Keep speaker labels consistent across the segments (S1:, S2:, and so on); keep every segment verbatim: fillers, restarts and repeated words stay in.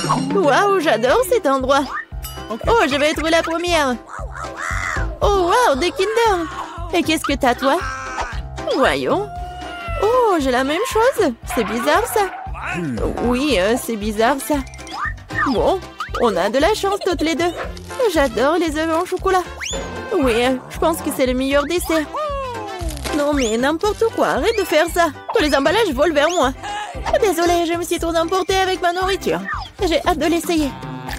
S1: Waouh, j'adore cet endroit. Oh, je vais être la première. Oh, waouh, des Kinder. Et qu'est-ce que t'as, toi? Voyons. Oh, j'ai la même chose. C'est bizarre, ça. Oui, euh, c'est bizarre, ça. Bon, on a de la chance toutes les deux. J'adore les œufs en chocolat. Oui, euh, je pense que c'est le meilleur dessert. Non, mais n'importe quoi. Arrête de faire ça. Tous les emballages volent vers moi. Désolée, je me suis trop emportée avec ma nourriture. J'ai hâte de l'essayer.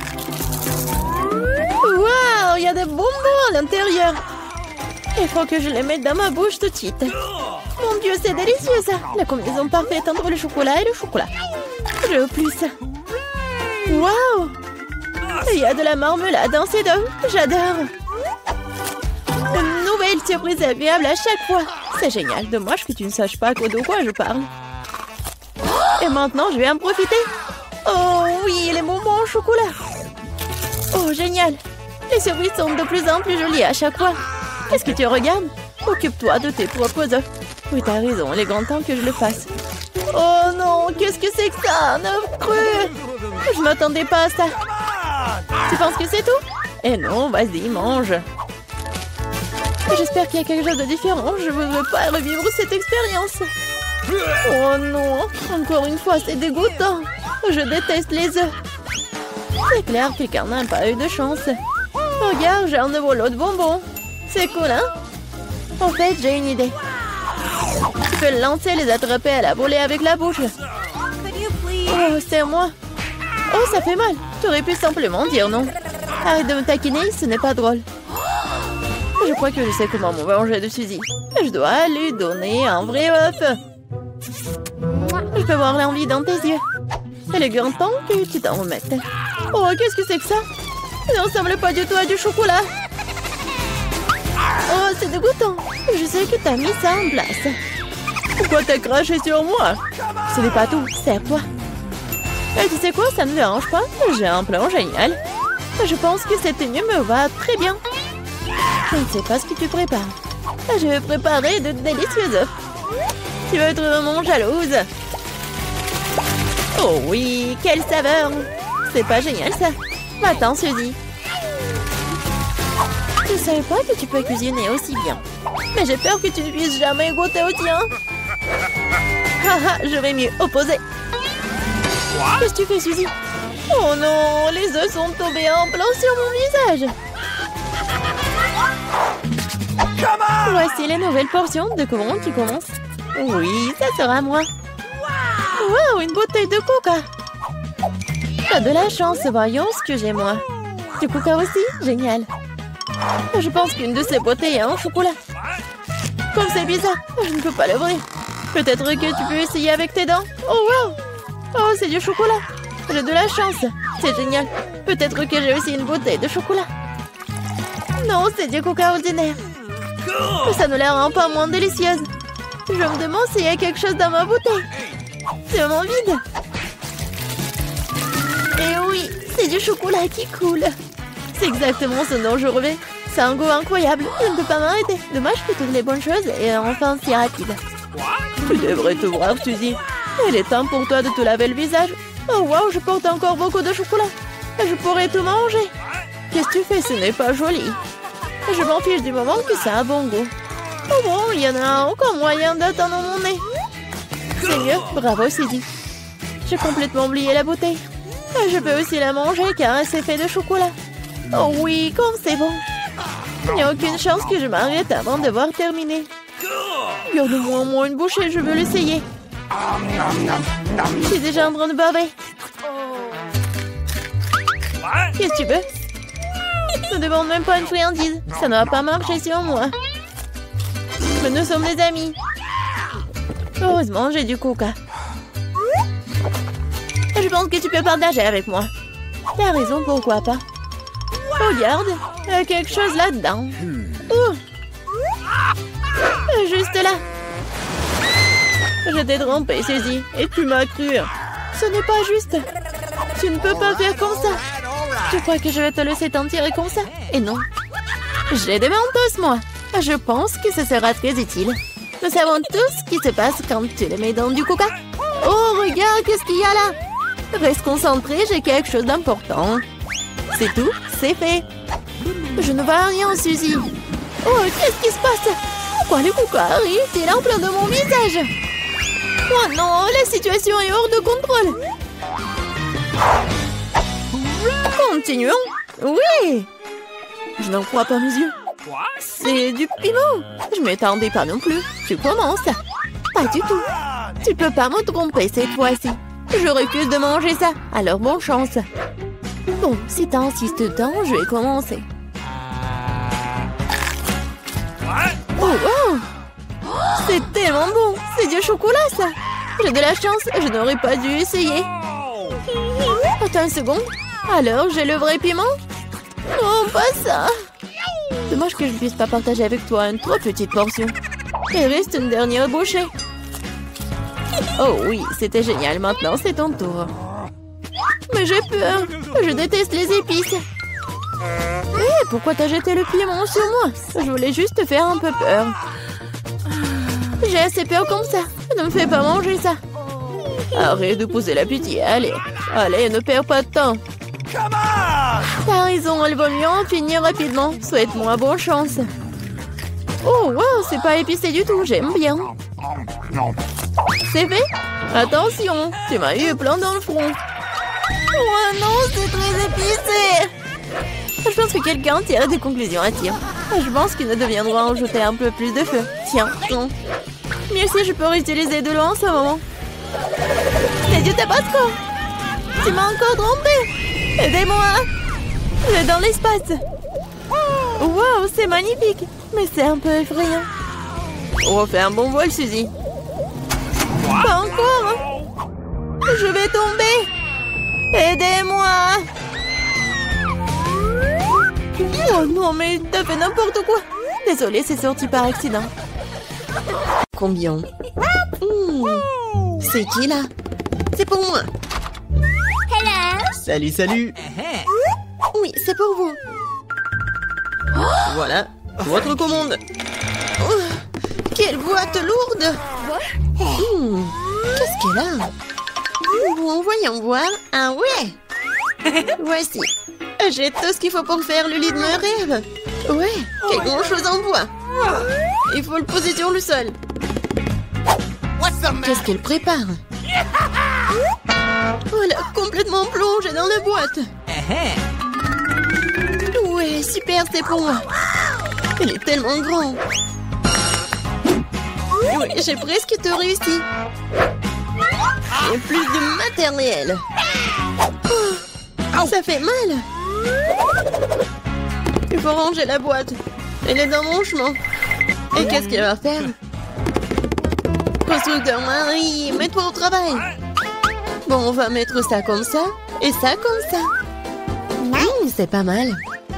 S1: Waouh, il y a des bonbons à l'intérieur. Il faut que je les mette dans ma bouche tout de suite. Mon Dieu, c'est délicieux ça. La combinaison parfaite entre le chocolat et le chocolat. Je veux plus. Waouh, il y a de la marmelade dans ces deux. J'adore. Une nouvelle surprise agréable à chaque fois. C'est génial. Dommage que tu ne saches pas de quoi je parle. Et maintenant, je vais en profiter. Oh oui, les bonbons au chocolat. Oh, génial. Les surprises sont de plus en plus jolies à chaque fois. Qu'est-ce que tu regardes? Occupe-toi de tes propres œufs. Oui, t'as raison, il est grand temps que je le fasse. Oh non, qu'est-ce que c'est que ça? Un œuf cru. Je m'attendais pas à ça. Tu penses que c'est tout? Eh non, vas-y, mange. J'espère qu'il y a quelque chose de différent. Je ne veux pas revivre cette expérience. Oh non, encore une fois, c'est dégoûtant. Je déteste les œufs. C'est clair que quelqu'un n'a pas eu de chance. Regarde, j'ai un nouveau lot de bonbons. C'est cool, hein? En fait, j'ai une idée. Tu peux le lancer et les attraper à la volée avec la bouche. Oh, c'est moi. Oh, ça fait mal. Tu aurais pu simplement dire non. Arrête de me taquiner, ce n'est pas drôle. Je crois que je sais comment me venger de Suzy. Je dois lui donner un vrai œuf. Je peux voir l'envie dans tes yeux. Il est grand temps que tu t'en remettes. Oh, qu'est-ce que c'est que ça? Ça ne ressemble pas du tout à du chocolat. Oh, c'est dégoûtant. Je sais que t'as mis ça en place. Pourquoi t'as craché sur moi? Ce n'est pas tout, serre-toi. Et tu sais quoi, ça ne me dérange pas. J'ai un plan génial. Je pense que cette tenue me va très bien. Je ne sais pas ce que tu prépares. Je vais préparer de délicieux œufs. Tu veux être vraiment jalouse? Oh oui, quelle saveur! C'est pas génial ça. Va-t'en, Suzy. Je ne savais pas que tu peux cuisiner aussi bien. Mais j'ai peur que tu ne puisses jamais goûter au tien. Haha, je vais mieux opposer. Qu'est-ce que tu fais, Suzy? Oh non, les œufs sont tombés en plein sur mon visage. Voici les nouvelles portions. Découvrons qui commence. Oui, ça sera moi. Wow, une bouteille de coca. T'as de la chance, voyons ce que j'ai moi. Du coca aussi? Génial. Je pense qu'une de ces bouteilles est en chocolat. Comme c'est bizarre, je ne peux pas l'ouvrir. Peut-être que tu peux essayer avec tes dents. Oh wow. Oh, c'est du chocolat. J'ai de la chance. C'est génial. Peut-être que j'ai aussi une bouteille de chocolat. Non, c'est du coca ordinaire. Ça ne la rend pas moins délicieuse. Je me demande s'il y a quelque chose dans ma bouteille. C'est vraiment vide. Et oui, c'est du chocolat qui coule. C'est exactement ce dont je rêvais. C'est un goût incroyable. Je ne peux pas m'arrêter. Dommage que toutes les bonnes choses et enfin si rapide. Tu devrais te voir, Suzy. Il est temps pour toi de te laver le visage. Oh wow, je porte encore beaucoup de chocolat. Je pourrais tout manger. Qu'est-ce que tu fais? Ce n'est pas joli. Je m'en fiche du moment que ça a bon goût. Oh bon, il y en a encore moyen d'attendre mon nez. C'est mieux, bravo Suzy. J'ai complètement oublié la bouteille. Je peux aussi la manger car c'est fait de chocolat. Oh oui, comme c'est bon. Il n'y a aucune chance que je m'arrête avant d'avoir terminé. Garde-moi au moins une bouchée, je veux l'essayer. Je suis déjà en train de baver. Qu'est-ce que tu veux? Ne demande même pas une friandise. Ça ne va pas marcher sur moi. Mais nous sommes des amis. Heureusement, j'ai du coca. Je pense que tu peux partager avec moi. T'as raison, pourquoi pas? Regarde, il y a quelque chose là-dedans. Oh. Juste là. Je t'ai trompé, Suzy, et tu m'as cru. Ce n'est pas juste. Tu ne peux pas faire comme ça. Tu crois que je vais te laisser t'en tirer comme ça? Et non. J'ai des mentos, moi. Je pense que ce sera très utile. Nous savons tous ce qui se passe quand tu les mets dans du coca. Oh, regarde, qu'est-ce qu'il y a là? Reste concentré, j'ai quelque chose d'important. C'est tout, c'est fait. Je ne vois rien, Suzy. Oh, qu'est-ce qui se passe? Pourquoi les coucou arrivent-ils en plein de mon visage? Oh non, la situation est hors de contrôle. Continuons. Oui. Je n'en crois pas mes yeux. C'est du piment. Je m'attendais pas non plus. Tu commences. Pas du tout. Tu peux pas me tromper cette fois-ci. Je refuse de manger ça. Alors bonne chance. Bon, si t'insistes tant, je vais commencer. Oh, oh. C'est tellement bon. C'est du chocolat, ça. J'ai de la chance. Je n'aurais pas dû essayer. Attends une seconde. Alors, j'ai le vrai piment? Non, pas ça. Dommage que je ne puisse pas partager avec toi une trop petite portion. Il reste une dernière bouchée. Oh oui, c'était génial. Maintenant, c'est ton tour. Mais j'ai peur. Je déteste les épices. Hé, pourquoi t'as jeté le piment sur moi? Je voulais juste te faire un peu peur. J'ai assez peur comme ça. Ne me fais pas manger ça. Arrête de pousser la pitié. Allez, allez, ne perds pas de temps. T'as raison, elle vaut mieux en finir rapidement. Souhaite-moi bonne chance. Oh, wow, c'est pas épicé du tout. J'aime bien. C'est fait? Attention, tu m'as eu plein dans le front. Oh non, c'est très épicé. Je pense que quelqu'un tire des conclusions à tir. Je pense qu'il ne deviendra en jeter un peu plus de feu. Tiens, non. Mieux si je peux réutiliser de l'eau en ce moment. C'est du tabasco. Tu m'as encore trompé. Aidez-moi. Je suis dans l'espace. Wow, c'est magnifique. Mais c'est un peu effrayant. Refais un bon vol, Suzy. Pas encore. Je vais tomber. Aidez-moi. Oh non, mais t'as fait n'importe quoi. Désolée, c'est sorti par accident. Combien? Mmh. C'est qui là? C'est pour moi.
S2: Hello.
S3: Salut, salut.
S1: Oui, c'est pour vous.
S3: Voilà, votre commande.
S1: Oh, quelle boîte lourde. Mmh. Qu'est-ce qu'elle a? Bon, voyons voir. Ah ouais. Voici. J'ai tout ce qu'il faut pour faire le lit de mes rêves. Ouais, quelle grande chose en bois. Il faut le poser sur le sol. Qu'est-ce qu'elle prépare? Voilà, complètement plongée dans la boîte. Ouais, super, c'est pour moi. Elle est tellement grande. Ouais, j'ai presque tout réussi. Et plus de matériel. Oh, ça fait mal. Il faut ranger la boîte. Elle est dans mon chemin. Et qu'est-ce qu'elle va faire? Constructeur Marie, mets-toi au travail. Bon, on va mettre ça comme ça. Et ça comme ça. Mmh, c'est pas mal.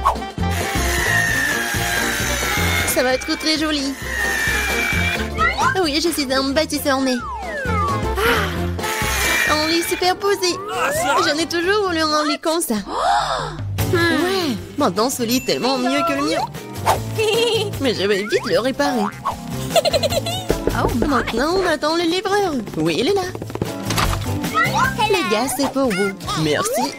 S1: Ça va être très joli. Ah oui, je suis un bâtisseur né. Un lit superposé. J'en ai toujours voulu un lit comme ça. Ouais, maintenant ce lit est tellement mieux que le mien. Mais je vais vite le réparer. Maintenant, on attend le livreur. Oui, il est là. Les gars, c'est pour vous. Merci.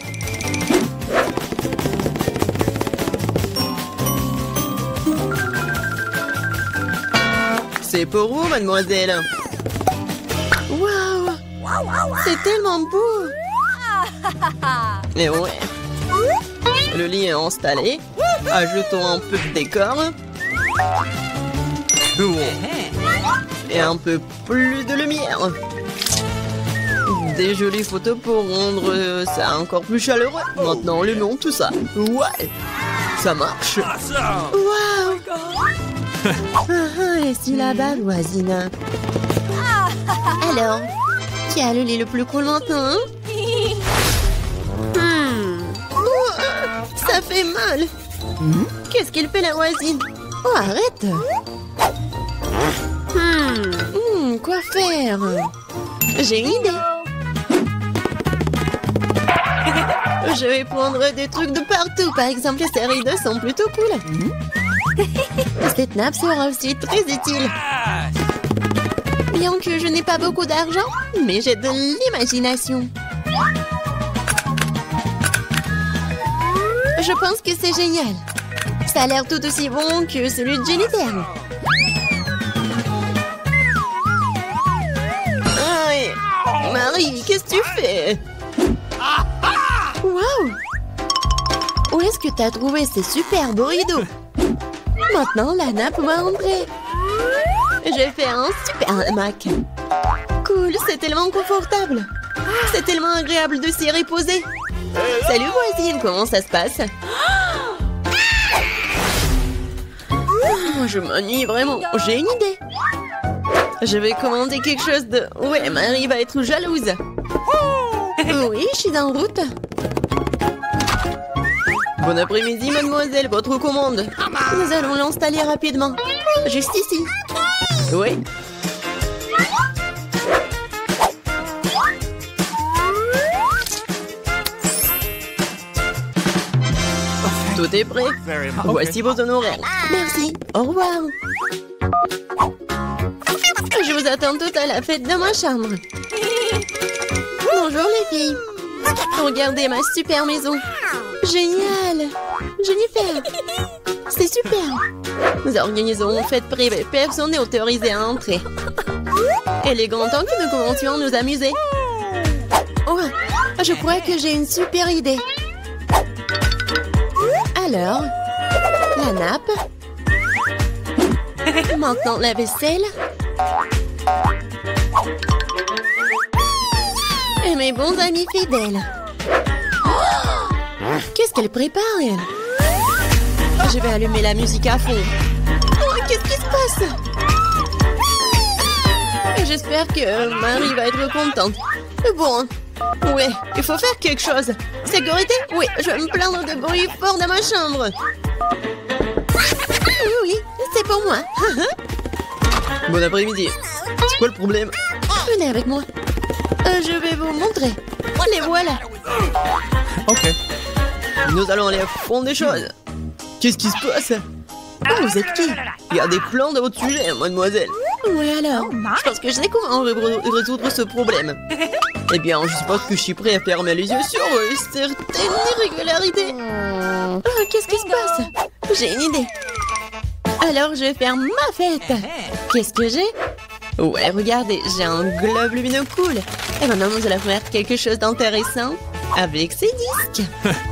S3: C'est pour vous, mademoiselle.
S1: Waouh, c'est tellement beau.
S3: Et ouais. Le lit est installé. Ajoutons un peu de décor. Et un peu plus de lumière. Des jolies photos pour rendre ça encore plus chaleureux. Maintenant, le nom, tout ça. Ouais, ça marche.
S1: Waouh. Ah, et si là-bas, voisine. Alors, qui a le lit le plus cool maintenant, hein? Hmm. Ouah, ça fait mal. Hmm? Qu'est-ce qu'il fait la voisine? Oh, arrête. Hmm. Hmm, quoi faire? J'ai une idée. Je vais prendre des trucs de partout. Par exemple, ces rideaux sont plutôt cool. Hmm? Cette nappe sera aussi très utile. Bien que je n'ai pas beaucoup d'argent, mais j'ai de l'imagination. Je pense que c'est génial. Ça a l'air tout aussi bon que celui de Jennifer.
S3: Aïe. Marie, qu'est-ce que tu fais?
S1: Waouh! Où est-ce que t'as trouvé ces super burritos? Maintenant, la nappe va entrer. Je vais faire un super hamac. Cool, c'est tellement confortable. C'est tellement agréable de s'y reposer. Salut voisine, comment ça se passe?
S3: Je m'ennuie vraiment. J'ai une idée. Je vais commander quelque chose de... Ouais, Marie va être jalouse.
S1: Oui, je suis en route.
S3: Bon après-midi, mademoiselle, votre commande.
S1: Nous allons l'installer rapidement. Juste ici.
S3: Oui. Tout est prêt. Voici vos honoraires.
S1: Merci. Au revoir. Je vous attends toutes à la fête de ma chambre. Bonjour les filles. Regardez ma super maison. Génial. Jennifer. C'est super.
S3: Nous organisons une fête privée. Personne n'est autorisé à entrer. Il est grand temps que nous commencions à nous amuser.
S1: Oh, je crois que j'ai une super idée. Alors, la nappe. Maintenant, la vaisselle. Et mes bons amis fidèles. Oh, qu'est-ce qu'elle prépare, elle? Je vais allumer la musique à fond. Oh, qu'est-ce qui se passe? J'espère que Marie va être contente. Bon, ouais, il faut faire quelque chose. Sécurité? Oui, je vais me plaindre de bruit fort dans ma chambre. Oui, oui, c'est pour moi.
S3: Bon après-midi. C'est quoi le problème?
S1: Venez avec moi. Euh, je vais vous montrer. Les voilà.
S3: Ok. Nous allons aller au fond des choses. Qu'est-ce qui se passe?
S1: Oh, vous êtes qui?
S3: Il y a des plans de votre sujet, mademoiselle.
S1: Oui, alors?
S3: Je pense que je sais comment résoudre ce problème. Eh bien, je suppose que je suis prêt à fermer les yeux sur euh, certaines irrégularités.
S1: Oh, qu'est-ce qui se passe? J'ai une idée. Alors, je vais faire ma fête. Qu'est-ce que j'ai?
S3: Ouais, regardez, j'ai un globe lumineux cool. Et maintenant, nous allons faire quelque chose d'intéressant avec ces disques.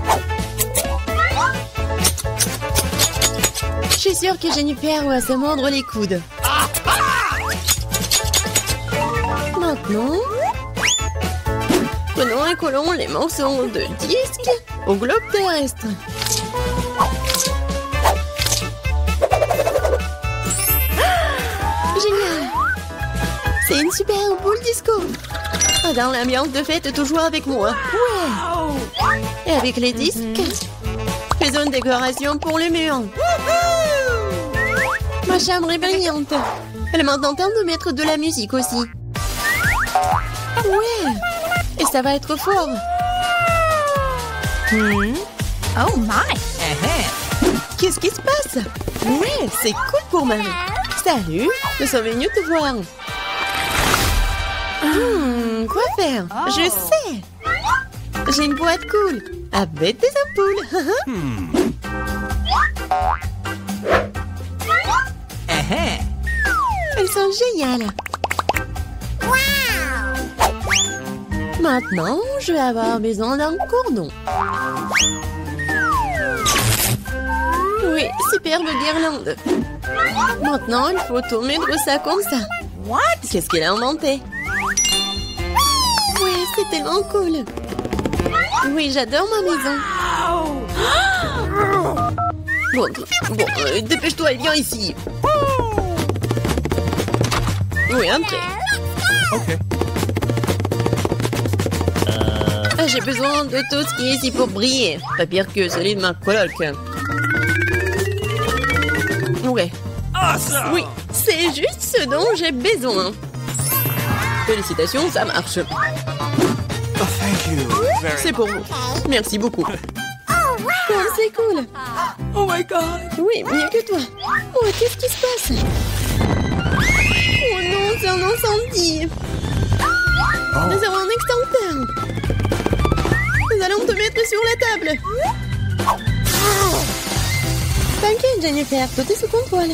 S1: Je suis sûre que Jennifer va se mordre les coudes. Maintenant, prenons et collons les morceaux de disque au globe terrestre. Ah, génial! C'est une super boule disco. Dans l'ambiance de fête, toujours avec moi. Ouais! Et avec les disques, faisons une décoration pour le mur. Ma chambre est brillante. Elle m'a tenté de mettre de la musique aussi. Ouais! Et ça va être fort. Hmm.
S2: Oh my!
S1: Qu'est-ce qui se passe? Ouais, c'est cool pour Marie. Salut, nous sommes venus te voir. Hmm, quoi faire? Je sais. J'ai une boîte cool avec des ampoules. hmm. Elles sont géniales. Maintenant, je vais avoir besoin d'un cordon. Oui, superbe guirlande. Maintenant, il faut tout mettre ça comme ça. What? Qu'est-ce qu'elle a inventé? Oui, c'est tellement cool. Oui, j'adore ma maison.
S3: Bon, bon euh, dépêche-toi et viens ici. Oui, entrez.
S4: Ok.
S3: Ah, j'ai besoin de tout ce qui est ici pour briller. Pas pire que celui de ma coloc. Ouais.
S4: Awesome.
S3: Oui, c'est juste ce dont j'ai besoin. Félicitations, ça marche.
S4: Oh, thank you. Very
S3: C'est pour vous. Merci beaucoup.
S1: Oh, c'est cool.
S4: Oh my god.
S1: Oui, mieux que toi. Oh, qu'est-ce qui se passe? Oh non, c'est un incendie.
S4: Oh.
S1: Nous avons un extincteur. Nous allons te mettre sur la table. T'inquiète, Jennifer, tout est sous contrôle.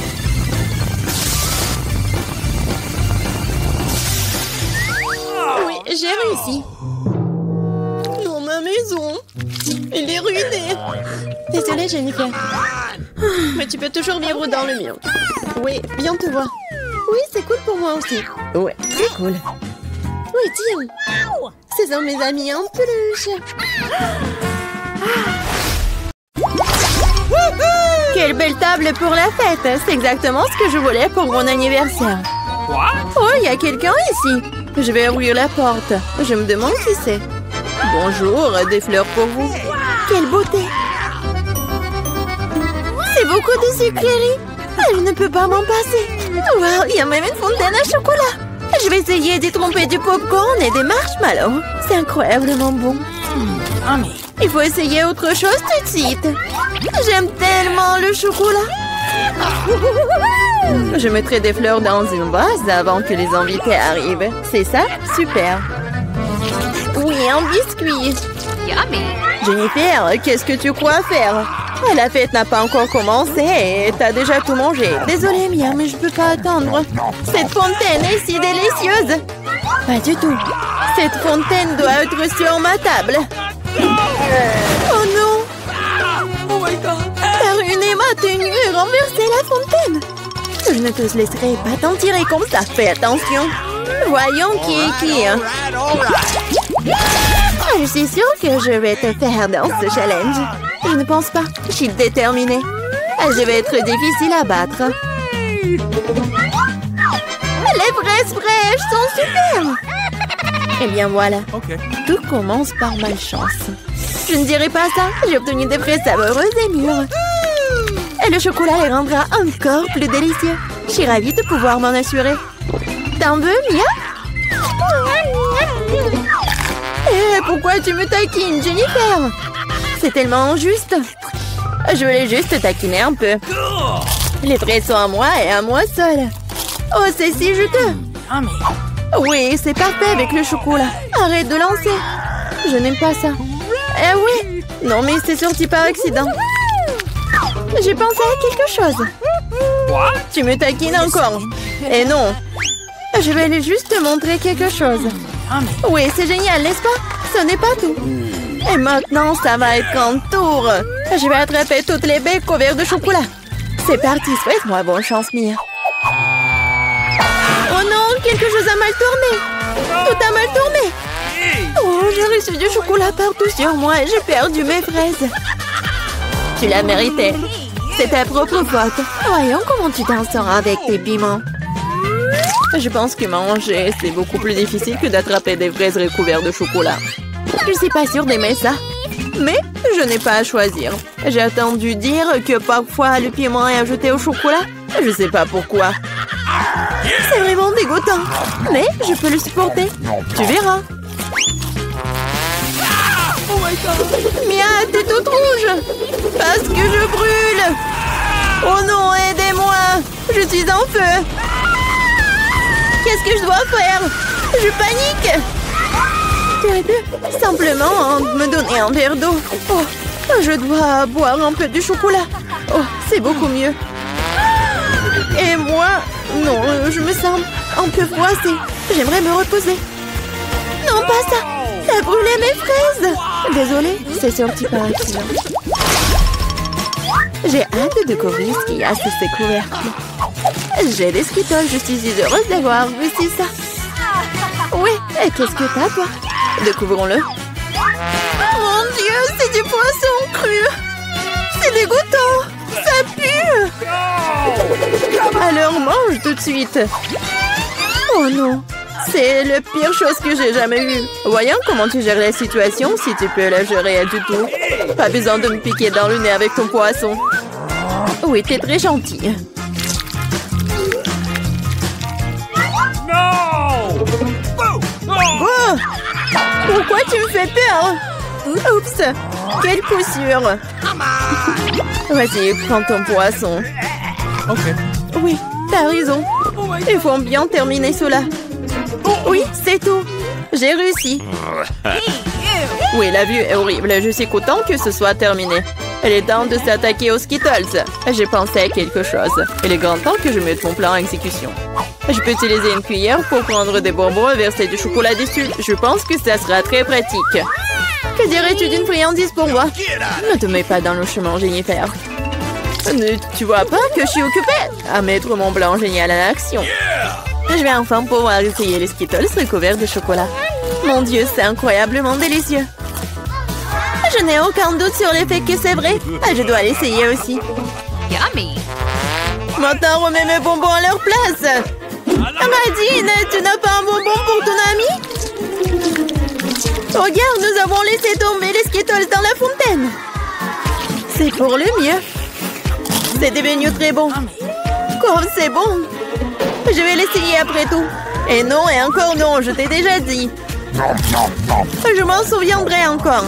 S1: Oui, j'ai réussi.
S3: Dans ma maison. Elle est ruinée.
S1: Désolée, Jennifer.
S3: Mais tu peux toujours vivre dans le mien.
S1: Oui, bien te voir. Oui, c'est cool pour moi aussi.
S3: Ouais, c'est cool.
S1: Oui, tiens. Ce sont mes amis en peluche. Quelle belle table pour la fête. C'est exactement ce que je voulais pour mon anniversaire. Oh, il y a quelqu'un ici. Je vais ouvrir la porte. Je me demande qui c'est.
S3: Bonjour, des fleurs pour vous.
S1: Quelle beauté. C'est beaucoup de sucreries. Je ne peux pas m'en passer. Wow, il y a même une fontaine à chocolat. Je vais essayer d'y tromper du popcorn et des marshmallows. C'est incroyablement bon.
S2: Yummy.
S1: Il faut essayer autre chose tout de suite. J'aime tellement le chocolat.
S3: Je mettrai des fleurs dans une vase avant que les invités arrivent. C'est ça? Super.
S1: Oui, un biscuit.
S2: Yummy.
S3: Jennifer, qu'est-ce que tu crois faire? La fête n'a pas encore commencé et t'as déjà tout mangé.
S1: Désolée, Mia, mais je peux pas attendre. Cette fontaine est si délicieuse. Pas du tout. Cette fontaine doit être sur ma table. Oh non!
S4: Oh my god!
S1: T'as ruiné ma tenue et renversé la fontaine. Je ne te laisserai pas t'en tirer comme ça. Fais attention. Voyons qui est qui. Hein. Je suis sûre que je vais te faire dans ce challenge. Je ne pense pas. Je suis déterminée. Je vais être difficile à battre. Les fraises fraîches sont super. Eh bien voilà.
S4: Okay.
S1: Tout commence par malchance. Je ne dirai pas ça. J'ai obtenu des fraises savoureuses et mûres. Et le chocolat les rendra encore plus délicieux. Je suis ravie de pouvoir m'en assurer. T'en veux, Mia? Eh, pourquoi tu me taquines, Jennifer? C'est tellement injuste. Je voulais juste taquiner un peu. Les fraises sont à moi et à moi seule. Oh, c'est si juteux.
S2: Yummy.
S1: Oui, c'est parfait avec le chocolat. Arrête de lancer. Je n'aime pas ça. Eh oui. Non, mais c'est sorti par accident. J'ai pensé à quelque chose.
S4: What?
S1: Tu me taquines encore. Et non. Je vais aller juste te montrer quelque chose.
S2: Yummy.
S1: Oui, c'est génial, n'est-ce pas? Ce n'est pas tout. Et maintenant, ça va être un tour. Je vais attraper toutes les baies couvertes de chocolat. C'est parti, souhaite-moi bonne chance, Mia. Oh non, quelque chose a mal tourné. Tout a mal tourné. Oh, j'ai reçu du chocolat partout sur moi et j'ai perdu mes fraises. Tu l'as mérité. C'est ta propre faute. Voyons comment tu t'en sors avec tes piments.
S3: Je pense que manger, c'est beaucoup plus difficile que d'attraper des fraises recouvertes de chocolat.
S1: Je suis pas sûre d'aimer ça.
S3: Mais je n'ai pas à choisir. J'ai entendu dire que parfois le piment est ajouté au chocolat. Je sais pas pourquoi.
S1: C'est vraiment dégoûtant. Mais je peux le supporter.
S3: Tu verras.
S4: Oh my god!
S1: Mia, t'es toute rouge. Parce que je brûle. Oh non, aidez-moi. Je suis en feu. Qu'est-ce que je dois faire? Je panique. Tu aurais pu simplement me donner un verre d'eau. Oh, je dois boire un peu du chocolat. Oh, c'est beaucoup mieux. Et moi, non, je me sens un peu froissée. J'aimerais me reposer. Non, pas ça. T'as brûlé mes fraises. Désolée, c'est sorti par accident. J'ai hâte de découvrir ce qu'il y a sous ces couvercles. J'ai des Skittles, je suis si heureuse d'avoir réussi ça. Oui, et qu'est-ce que t'as, toi? Découvrons-le. Mon Dieu, c'est du poisson cru. C'est dégoûtant. Ça pue. Alors mange tout de suite. Oh non, c'est la pire chose que j'ai jamais eue. Voyons comment tu gères la situation, si tu peux la gérer du tout. Pas besoin de me piquer dans le nez avec ton poisson. Oui, t'es très gentille.
S4: No!
S1: Oh! Pourquoi tu me fais peur? Oups! Quelle coup sûr! Vas-y, prends ton poisson.
S4: Okay.
S1: Oui, t'as raison. Il faut bien terminer cela. Oui, c'est tout. J'ai réussi. Oui, la vue est horrible. Je suis content que ce soit terminé. Il est temps de s'attaquer aux Skittles. J'ai pensé à quelque chose. Il est grand temps que je mette mon plan en exécution. Je peux utiliser une cuillère pour prendre des bonbons et verser du chocolat dessus. Je pense que ça sera très pratique. Que dirais-tu d'une friandise pour moi? Ne te mets pas dans le chemin, Jennifer. Ne, tu vois pas que je suis occupée à mettre mon blanc génial en action. Je vais enfin pouvoir essayer les Skittles recouverts de chocolat. Mon Dieu, c'est incroyablement délicieux. Je n'ai aucun doute sur le fait que c'est vrai. Je dois l'essayer aussi.
S2: Yummy.
S1: Maintenant, remets mes bonbons à leur place. Nadine, tu n'as pas un bonbon pour ton ami? Regarde, nous avons laissé tomber les Skittles dans la fontaine. C'est pour le mieux. C'est devenu très bon. Comme c'est bon. Je vais l'essayer après tout. Et non, et encore non, je t'ai déjà dit. Je m'en souviendrai encore.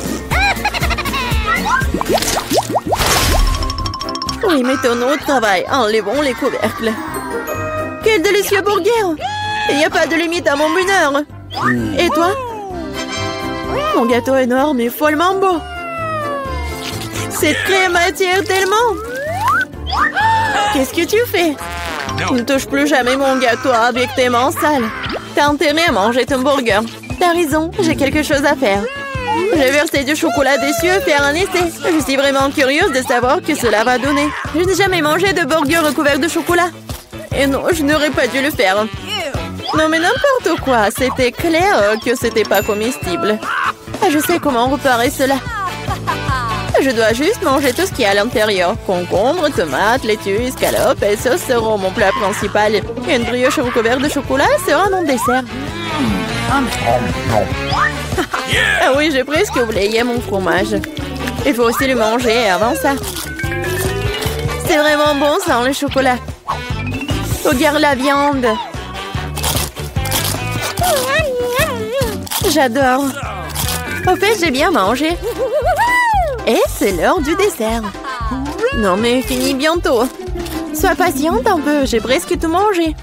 S1: Oui, mettons-nous au travail. Enlevons les couvercles. Quel délicieux burger! Il n'y a pas de limite à mon bonheur. Et toi? Mon gâteau énorme et follement beau. Cette crème attire tellement. Qu'est-ce que tu fais? Ne touche plus jamais mon gâteau avec tes mains sales. T'as intérêt à manger ton burger. T'as raison, j'ai quelque chose à faire. J'ai versé du chocolat dessus et faire un essai. Je suis vraiment curieuse de savoir que cela va donner. Je n'ai jamais mangé de burger recouvert de chocolat. Et non, je n'aurais pas dû le faire. Non mais n'importe quoi, c'était clair que c'était pas comestible. Je sais comment réparer cela. Je dois juste manger tout ce qu'il y a à l'intérieur. Concombre, tomates, laitue, escalope et sauce seront mon plat principal. Et une brioche recouverte de chocolat sera mon dessert. Ah oui, j'ai presque oublié mon fromage. Il faut aussi le manger avant ça. C'est vraiment bon sans le chocolat. Regarde la viande. J'adore. Au fait, j'ai bien mangé. Et c'est l'heure du dessert. Non mais fini bientôt. Sois patiente un peu, j'ai presque tout mangé.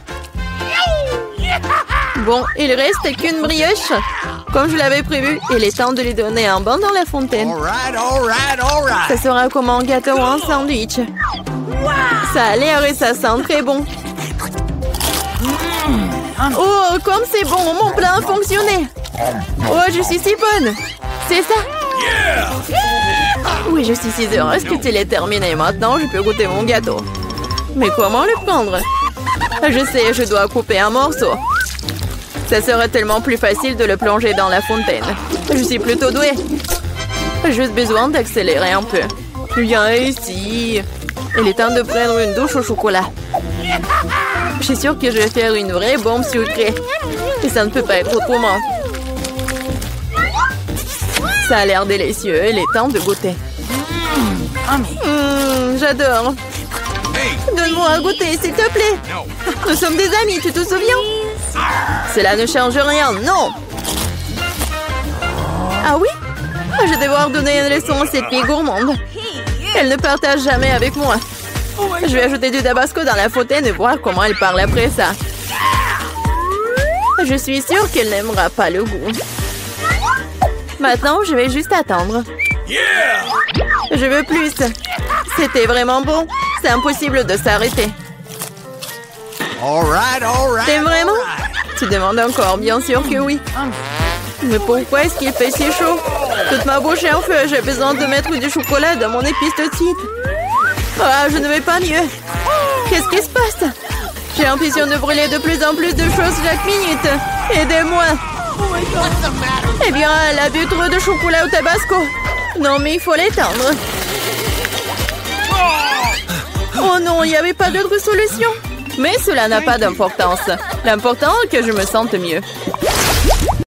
S1: Bon, il reste qu'une brioche. Comme je l'avais prévu, il est temps de lui donner un bain dans la fontaine.
S5: All right, all right, all right.
S1: Ça sera comme un gâteau ou un sandwich. Ça a l'air et ça sent très bon. Oh, comme c'est bon, mon plan a fonctionné. Oh, je suis si bonne. C'est ça? Oui, je suis si heureuse que tu l'aies terminé. Maintenant, je peux goûter mon gâteau. Mais comment le prendre? Je sais, je dois couper un morceau. Ça sera tellement plus facile de le plonger dans la fontaine. Je suis plutôt douée. J'ai juste besoin d'accélérer un peu. Viens ici. Il est temps de prendre une douche au chocolat. Je suis sûre que je vais faire une vraie bombe sucrée. Et ça ne peut pas être autrement. Ça a l'air délicieux. Il est temps de goûter. Mmh, j'adore. Donne-moi à goûter, s'il te plaît. Nous sommes des amis, tu te souviens? Cela ne change rien, non. Ah oui? Je vais devoir donner une leçon à cette fille gourmande. Elle ne partage jamais avec moi. Je vais ajouter du tabasco dans la fontaine et voir comment elle parle après ça. Je suis sûre qu'elle n'aimera pas le goût. Maintenant, je vais juste attendre. Je veux plus. C'était vraiment bon. C'est impossible de s'arrêter.
S5: All right, all right.
S1: T'aimes vraiment? Tu demandes encore, bien sûr que oui. Mais pourquoi est-ce qu'il fait si chaud? Toute ma bouche est en feu. J'ai besoin de mettre du chocolat dans mon épice de titre. Ah, je ne vais pas mieux. Qu'est-ce qui se passe? J'ai l'impression de brûler de plus en plus de choses chaque minute. Aidez-moi. Eh bien, elle a bu trop de chocolat au tabasco. Non, mais il faut l'éteindre. Oh non, il n'y avait pas d'autre solution. Mais cela n'a pas d'importance. L'important est que je me sente mieux.